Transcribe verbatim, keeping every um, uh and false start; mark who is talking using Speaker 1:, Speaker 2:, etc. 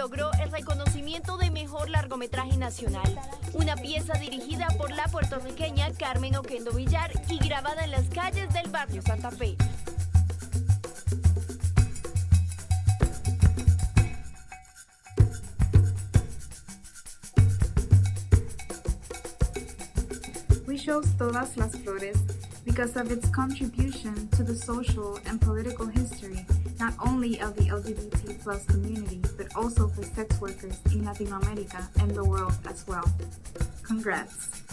Speaker 1: logró el reconocimiento de mejor largometraje nacional, una pieza dirigida por la puertorriqueña Carmen Oquendo Villar y grabada en las calles del barrio Santa Fe.
Speaker 2: We chose Todas Las Flores because of its contribution to the social and political history, not only of the L G B T plus community, but also for sex workers in Latin America and the world as well. Congrats.